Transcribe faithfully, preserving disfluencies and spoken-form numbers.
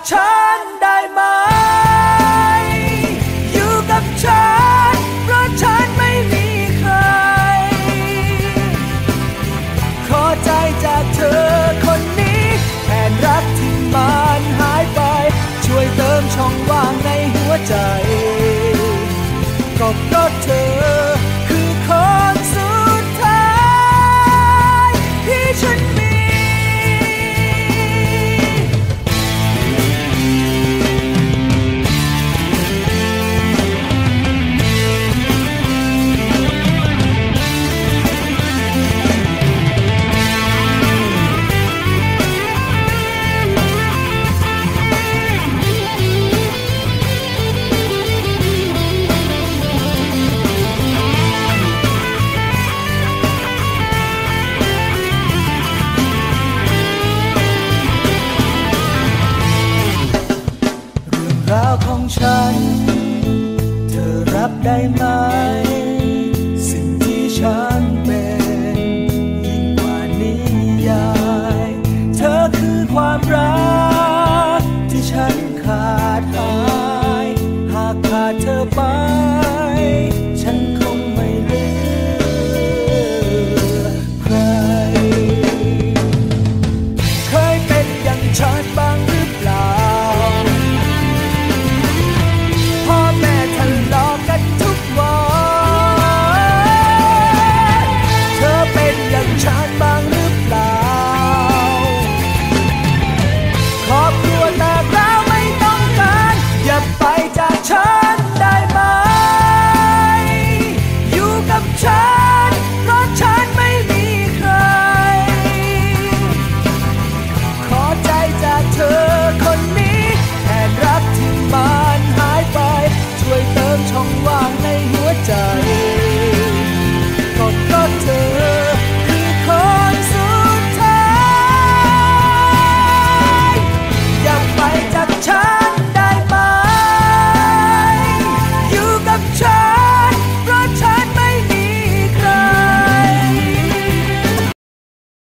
ฉันได้ไหมอยู่กับฉันเพราะฉันไม่มีใครขอใจจากเธอคนนี้แทนรักที่มันหายไปช่วยเติมช่องว่างในหัวใจก็เพราะเธอคือคนสุดท้ายที่ฉันมีราวของฉันเธอรับได้ไหมสิ่งที่ฉันเป็นยิ่งกว่านิยายเธอคือความรักที่ฉันขาดหายหากขาดเธอไปฉันคงไม่เหลือใครเคยเป็นอย่างฉันบ้างหรือเปล่าฉันบ้างหรือเปล่าครอบครัวแตกแล้วไม่ต้องการอย่าไปจากฉันได้ไหมอยู่กับฉันเพราะฉันไม่มีใครขอใจจากเธอคนนี้แทนรักที่มันหายไปช่วยเติมช่องว่างในหัวใจก็เพราะเธอ